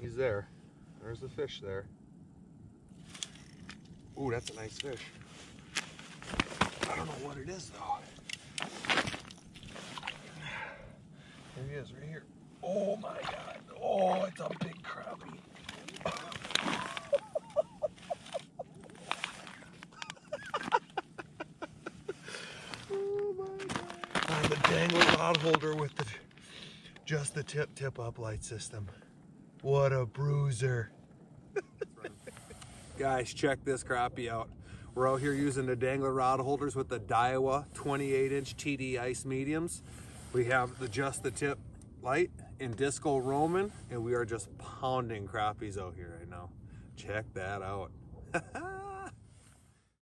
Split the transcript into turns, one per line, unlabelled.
He's there. There's the fish there. Ooh, that's a nice fish. I don't know what it is though. Here he is, right here. Oh my God. Oh, it's a big crappie. Oh my God. On the Dangler rod holder with just the tip up light system. What a bruiser. Guys, check this crappie out. We're out here using the Dangler rod holders with the Daiwa 28-inch TD ice mediums. We have the just the tip light in disco Roman, and we are just pounding crappies out here right now. Check that out.